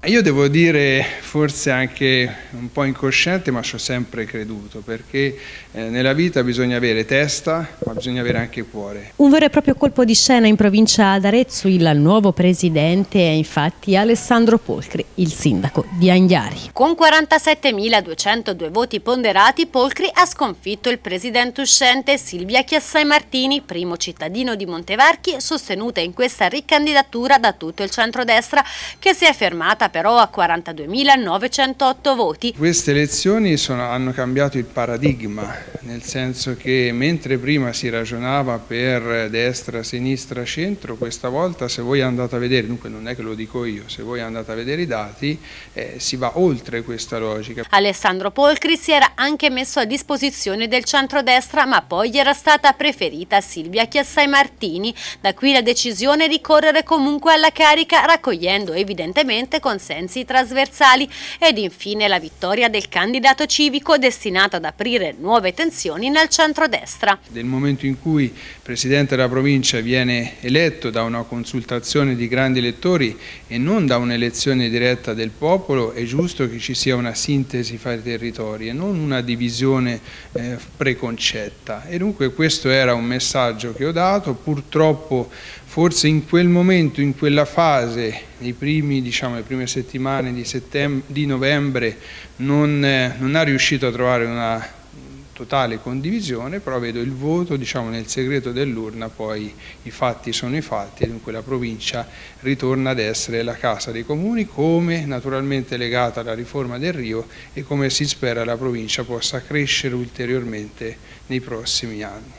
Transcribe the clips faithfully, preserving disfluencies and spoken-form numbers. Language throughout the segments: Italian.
Io devo dire, forse anche un po' incosciente, ma ci ho sempre creduto, perché eh, nella vita bisogna avere testa, ma bisogna avere anche cuore. Un vero e proprio colpo di scena in provincia d'Arezzo. Il nuovo presidente è infatti Alessandro Polcri, il sindaco di Anghiari. Con quarantasettemiladuecentodue voti ponderati, Polcri ha sconfitto il presidente uscente Silvia Chiassai Martini, primo cittadino di Montevarchi, sostenuta in questa ricandidatura da tutto il centrodestra, che si è fermata però a quarantaduemilanovecentotto voti. Queste elezioni sono, hanno cambiato il paradigma, nel senso che mentre prima si ragionava per destra, sinistra, centro, questa volta se voi andate a vedere, dunque non è che lo dico io, se voi andate a vedere i dati eh, si va oltre questa logica. Alessandro Polcri si era anche messo a disposizione del centrodestra, ma poi gli era stata preferita Silvia Chiassai Martini. Da qui la decisione di correre comunque alla carica, raccogliendo evidentemente consensi trasversali, ed infine la vittoria del candidato civico, destinata ad aprire nuove tensioni nel centrodestra. Nel momento in cui il presidente della provincia viene eletto da una consultazione di grandi elettori e non da un'elezione diretta del popolo, è giusto che ci sia una sintesi fra i territori e non una divisione eh, preconcetta, e dunque questo era un messaggio che ho dato. Purtroppo forse in quel momento, in quella fase, nei primi, diciamo, le prime settimane di, di novembre non, eh, non ha riuscito a trovare una totale condivisione, però vedo il voto, diciamo, nel segreto dell'urna, poi i fatti sono i fatti e dunque la provincia ritorna ad essere la casa dei comuni, come naturalmente legata alla riforma del Rio, e come si spera la provincia possa crescere ulteriormente nei prossimi anni.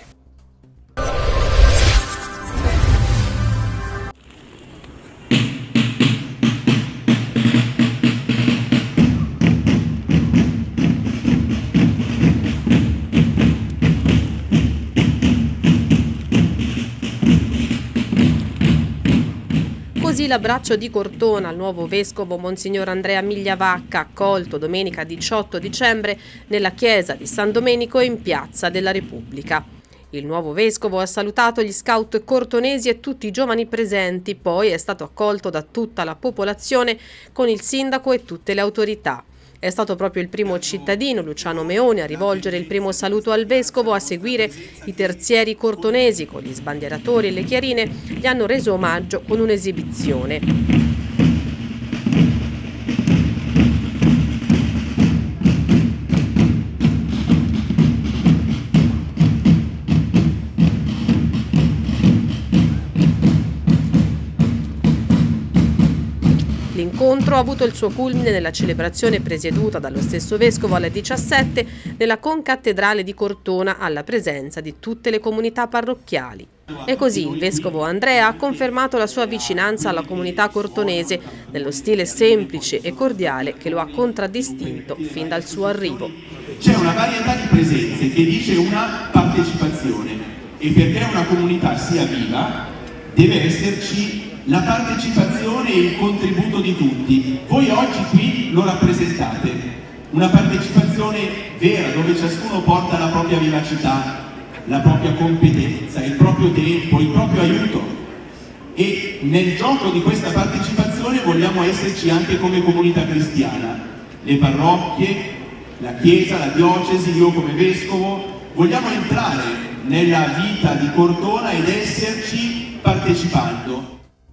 Così l'abbraccio di Cortona al nuovo vescovo Monsignor Andrea Migliavacca, accolto domenica diciotto dicembre nella chiesa di San Domenico in Piazza della Repubblica. Il nuovo vescovo ha salutato gli scout cortonesi e tutti i giovani presenti, poi è stato accolto da tutta la popolazione con il sindaco e tutte le autorità. È stato proprio il primo cittadino, Luciano Meone, a rivolgere il primo saluto al vescovo. A seguire i terzieri cortonesi, con gli sbandieratori e le chiarine, gli hanno reso omaggio con un'esibizione. L'incontro ha avuto il suo culmine nella celebrazione presieduta dallo stesso vescovo alle diciassette nella concattedrale di Cortona, alla presenza di tutte le comunità parrocchiali. E così il vescovo Andrea ha confermato la sua vicinanza alla comunità cortonese nello stile semplice e cordiale che lo ha contraddistinto fin dal suo arrivo. C'è una varietà di presenze che dice una partecipazione, e perché una comunità sia viva deve esserci la partecipazione e il contributo di tutti. Voi oggi qui lo rappresentate, una partecipazione vera dove ciascuno porta la propria vivacità, la propria competenza, il proprio tempo, il proprio aiuto, e nel gioco di questa partecipazione vogliamo esserci anche come comunità cristiana, le parrocchie, la chiesa, la diocesi, io come vescovo, vogliamo entrare nella vita di Cortona ed esserci partecipando.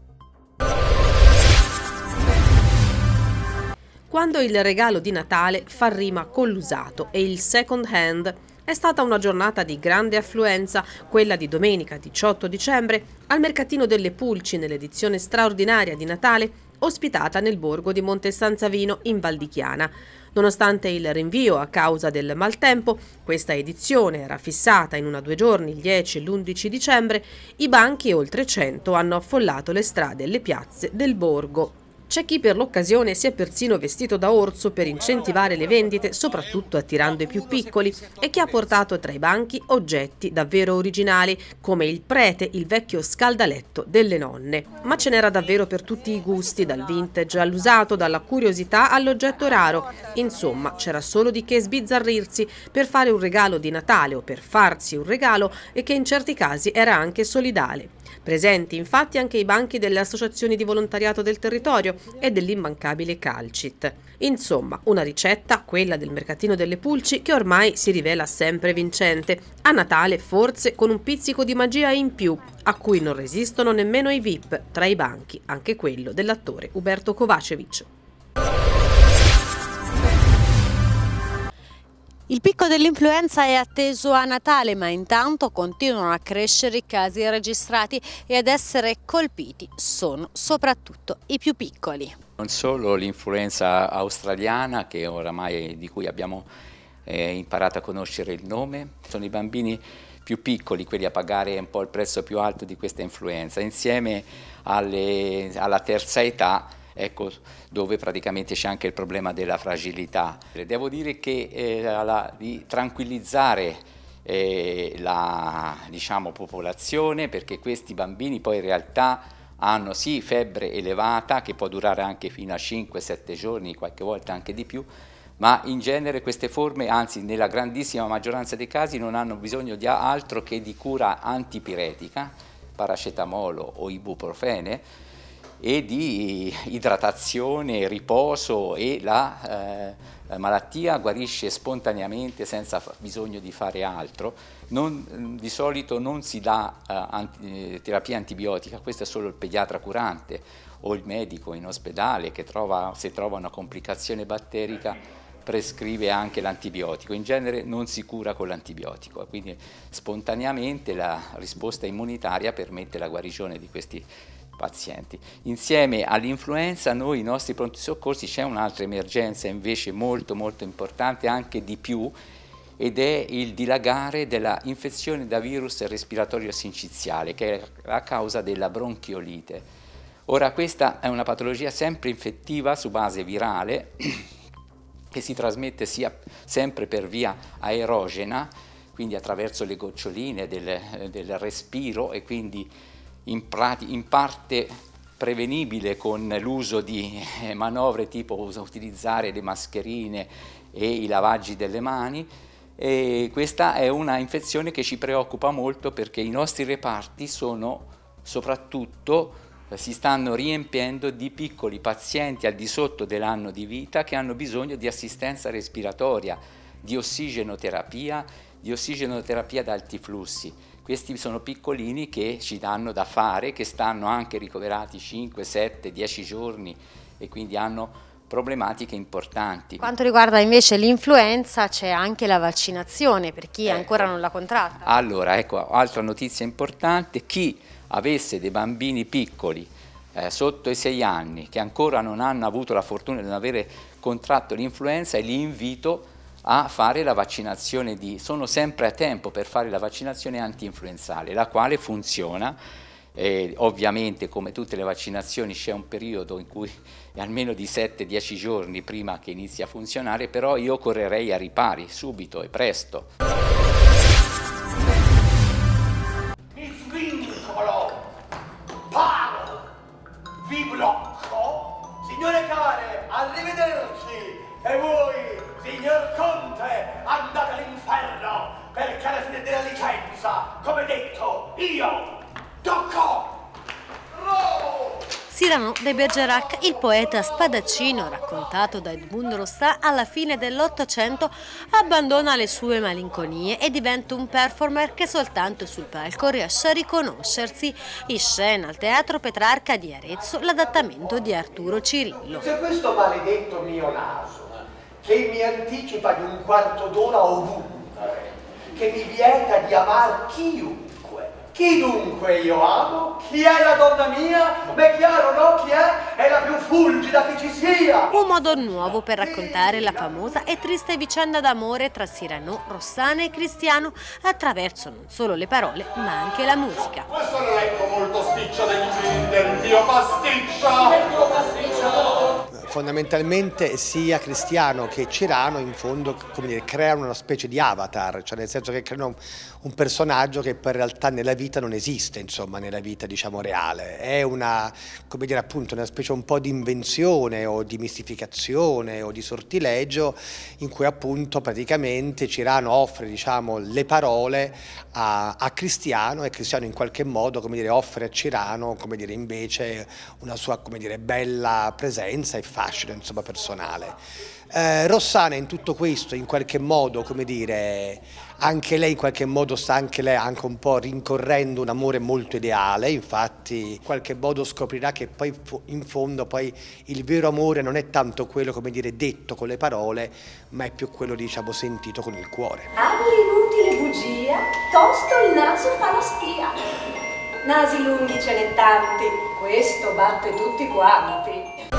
Quando il regalo di Natale fa rima con l'usato e il second hand, è stata una giornata di grande affluenza, quella di domenica diciotto dicembre, al Mercatino delle Pulci, nell'edizione straordinaria di Natale, ospitata nel borgo di Monte San Savino in Val di Chiana. Nonostante il rinvio a causa del maltempo, questa edizione era fissata in una due giorni, il dieci e l'undici dicembre, i banchi, oltre cento, hanno affollato le strade e le piazze del borgo. C'è chi per l'occasione si è persino vestito da orso per incentivare le vendite, soprattutto attirando i più piccoli, e chi ha portato tra i banchi oggetti davvero originali, come il prete, il vecchio scaldaletto delle nonne. Ma ce n'era davvero per tutti i gusti, dal vintage all'usato, dalla curiosità all'oggetto raro. Insomma, c'era solo di che sbizzarrirsi per fare un regalo di Natale o per farsi un regalo, e che in certi casi era anche solidale. Presenti infatti anche i banchi delle associazioni di volontariato del territorio, e dell'immancabile Calcit. Insomma, una ricetta, quella del mercatino delle pulci, che ormai si rivela sempre vincente. A Natale forse con un pizzico di magia in più, a cui non resistono nemmeno i V I P, tra i banchi anche quello dell'attore Uberto Kovacevic. Il picco dell'influenza è atteso a Natale, ma intanto continuano a crescere i casi registrati e ad essere colpiti sono soprattutto i più piccoli. Non solo l'influenza australiana, che oramai di cui abbiamo eh, imparato a conoscere il nome, sono i bambini più piccoli, quelli a pagare un po' il prezzo più alto di questa influenza, insieme alle, alla terza età, ecco, dove praticamente c'è anche il problema della fragilità. Devo dire che eh, la, di tranquillizzare eh, la diciamo, popolazione, perché questi bambini poi in realtà hanno sì febbre elevata, che può durare anche fino a cinque sette giorni, qualche volta anche di più, ma in genere queste forme, anzi nella grandissima maggioranza dei casi, non hanno bisogno di altro che di cura antipiretica, paracetamolo o ibuprofene, e di idratazione, riposo, e la eh, malattia guarisce spontaneamente senza bisogno di fare altro. Non, di solito non si dà eh, anti, terapia antibiotica, questo è solo il pediatra curante o il medico in ospedale che trova, se trova una complicazione batterica prescrive anche l'antibiotico. In genere non si cura con l'antibiotico, quindi spontaneamente la risposta immunitaria permette la guarigione di questi pazienti. Insieme all'influenza noi, i nostri pronti soccorsi, c'è un'altra emergenza invece molto molto importante, anche di più, ed è il dilagare della infezione da virus respiratorio sinciziale, che è la causa della bronchiolite. Ora, questa è una patologia sempre infettiva su base virale che si trasmette sia sempre per via aerogena, quindi attraverso le goccioline del, del respiro, e quindi In, in parte prevenibile con l'uso di manovre tipo utilizzare le mascherine e i lavaggi delle mani. E questa è una infezione che ci preoccupa molto, perché i nostri reparti sono soprattutto, si stanno riempiendo di piccoli pazienti al di sotto dell'anno di vita che hanno bisogno di assistenza respiratoria, di ossigenoterapia, di ossigenoterapia ad alti flussi. Questi sono piccolini che ci danno da fare, che stanno anche ricoverati cinque, sette, dieci giorni e quindi hanno problematiche importanti. Quanto riguarda invece l'influenza, c'è anche la vaccinazione per chi ecco. ancora non l'ha contratta. Allora, ecco, altra notizia importante: chi avesse dei bambini piccoli eh, sotto i sei anni che ancora non hanno avuto la fortuna di non avere contratto l'influenza, li invito a fare la vaccinazione di, sono sempre a tempo per fare la vaccinazione anti-influenzale, la quale funziona. Eh, ovviamente, come tutte le vaccinazioni, c'è un periodo in cui è almeno di sette dieci giorni prima che inizi a funzionare, però io correrei a ripari subito e presto. Mi svincolo, paro, vi blocco. Signore care, arrivederci. E voi, signor Conte, andate all'inferno, perché alla fine della licenza, come detto, io tocco! Bravo! Cyrano de Bergerac, il poeta spadaccino raccontato da Edmond Rostand alla fine dell'Ottocento, abbandona le sue malinconie e diventa un performer che soltanto sul palco riesce a riconoscersi. In scena al Teatro Petrarca di Arezzo l'adattamento di Arturo Cirillo. Se questo maledetto mio naso, che mi anticipa di un quarto d'ora ovunque, che mi vieta di amar chiunque. Chi dunque io amo? Chi è la donna mia? M'è chiaro, no? Chi è? È la più fulgida che ci sia! Un modo nuovo per raccontare la famosa e triste vicenda d'amore tra Cyrano, Rossana e Cristiano attraverso non solo le parole ma anche la musica. Questo l'elenco molto spiccio del, del mio pasticcio! Del tuo pasticcio! fondamentalmente sia Cristiano che Cirano in fondo, come dire, creano una specie di avatar, cioè nel senso che creano un personaggio che poi in realtà nella vita non esiste, insomma, nella vita diciamo reale. È una, come dire, appunto una specie un po' di invenzione o di mistificazione o di sortileggio in cui appunto praticamente Cirano offre diciamo le parole a, a Cristiano e Cristiano in qualche modo, come dire, offre a Cirano, come dire, invece una sua, come dire, bella presenza e fascino insomma personale. Eh, Rossana in tutto questo in qualche modo, come dire, anche lei in qualche modo sta anche lei anche un po' rincorrendo un amore molto ideale, infatti in qualche modo scoprirà che poi in fondo poi il vero amore non è tanto quello, come dire, detto con le parole, ma è più quello diciamo sentito con il cuore. Amo l'inutile bugia, tosto il naso fa la spia. Nasi lunghi ce n'è tanti, questo batte tutti quanti.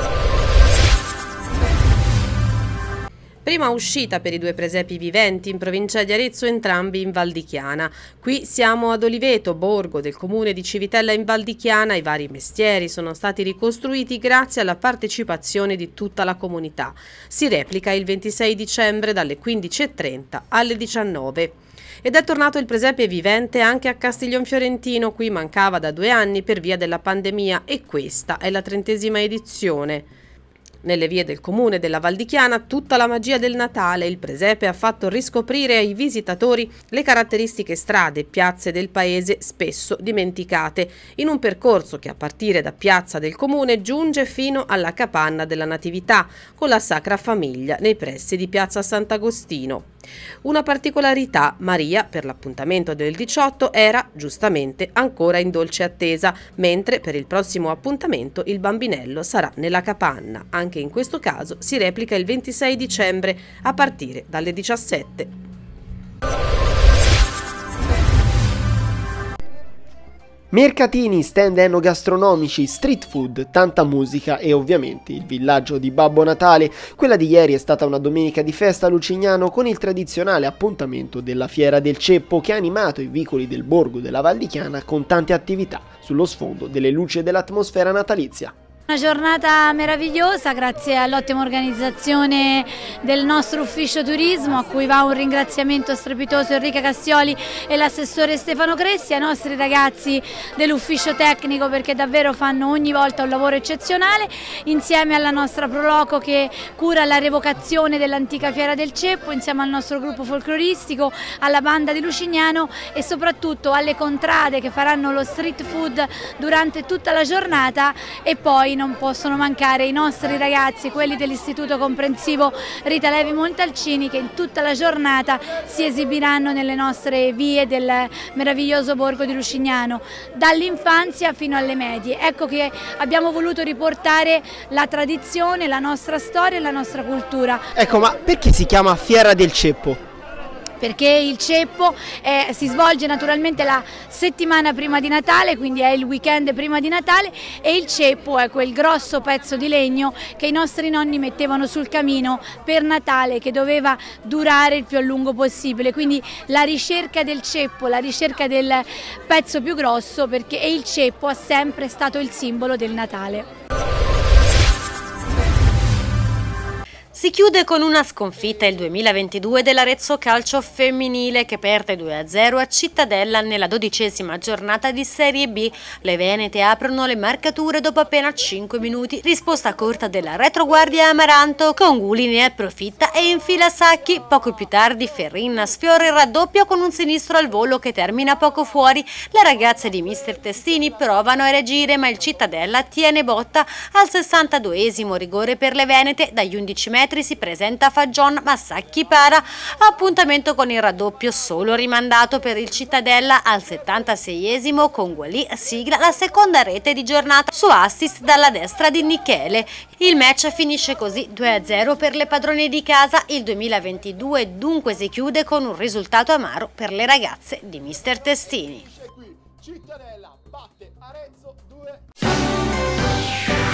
Prima uscita per i due presepi viventi in provincia di Arezzo, entrambi in Val di Chiana. Qui siamo ad Oliveto, borgo del comune di Civitella in Val di Chiana. I vari mestieri sono stati ricostruiti grazie alla partecipazione di tutta la comunità. Si replica il ventisei dicembre dalle quindici e trenta alle diciannove. Ed è tornato il presepe vivente anche a Castiglion Fiorentino. Qui mancava da due anni per via della pandemia e questa è la trentesima edizione. Nelle vie del comune della Val di Chiana tutta la magia del Natale. Il presepe ha fatto riscoprire ai visitatori le caratteristiche strade e piazze del paese spesso dimenticate, in un percorso che a partire da Piazza del Comune giunge fino alla Capanna della Natività, con la Sacra Famiglia nei pressi di Piazza Sant'Agostino. Una particolarità: Maria per l'appuntamento del diciotto era giustamente ancora in dolce attesa, mentre per il prossimo appuntamento il bambinello sarà nella capanna. Anche in questo caso si replica il ventisei dicembre a partire dalle diciassette. Mercatini, stand enogastronomici, street food, tanta musica e ovviamente il villaggio di Babbo Natale. Quella di ieri è stata una domenica di festa a Lucignano con il tradizionale appuntamento della Fiera del Ceppo che ha animato i vicoli del borgo della Val di Chiana con tante attività sullo sfondo delle luci e dell'atmosfera natalizia. Una giornata meravigliosa grazie all'ottima organizzazione del nostro ufficio turismo, a cui va un ringraziamento strepitoso a Enrica Castioli e l'assessore Stefano Cressi, ai nostri ragazzi dell'ufficio tecnico perché davvero fanno ogni volta un lavoro eccezionale, insieme alla nostra Proloco che cura la revocazione dell'antica Fiera del Ceppo, insieme al nostro gruppo folcloristico, alla banda di Lucignano e soprattutto alle contrade che faranno lo street food durante tutta la giornata. E poi non possono mancare i nostri ragazzi, quelli dell'Istituto Comprensivo Rita Levi Montalcini, che in tutta la giornata si esibiranno nelle nostre vie del meraviglioso borgo di Lucignano, dall'infanzia fino alle medie. Ecco che abbiamo voluto riportare la tradizione, la nostra storia e la nostra cultura. Ecco, ma perché si chiama Fiera del Ceppo? Perché il ceppo eh, si svolge naturalmente la settimana prima di Natale, quindi è il weekend prima di Natale, e il ceppo è quel grosso pezzo di legno che i nostri nonni mettevano sul camino per Natale, che doveva durare il più a lungo possibile, quindi la ricerca del ceppo, la ricerca del pezzo più grosso, perché il ceppo è sempre stato il simbolo del Natale. Si chiude con una sconfitta il duemilaventidue dell'Arezzo Calcio Femminile che perde due a zero a Cittadella nella dodicesima giornata di Serie B. Le venete aprono le marcature dopo appena cinque minuti. Risposta corta della retroguardia Amaranto, con Guli ne approfitta e infila Sacchi. Poco più tardi Ferrin sfiora il raddoppio con un sinistro al volo che termina poco fuori. Le ragazze di mister Testini provano a reagire, ma il Cittadella tiene botta. Al sessantaduesimo rigore per le venete, dagli undici metri si presenta Fagion, ma Sacchi para. Appuntamento con il raddoppio solo rimandato per il Cittadella. Al settantaseiesimo con Gualì sigla la seconda rete di giornata su assist dalla destra di Michele. Il match finisce così due a zero per le padrone di casa. Il duemilaventidue dunque si chiude con un risultato amaro per le ragazze di mister Testini. Cittadella batte Arezzo due a zero.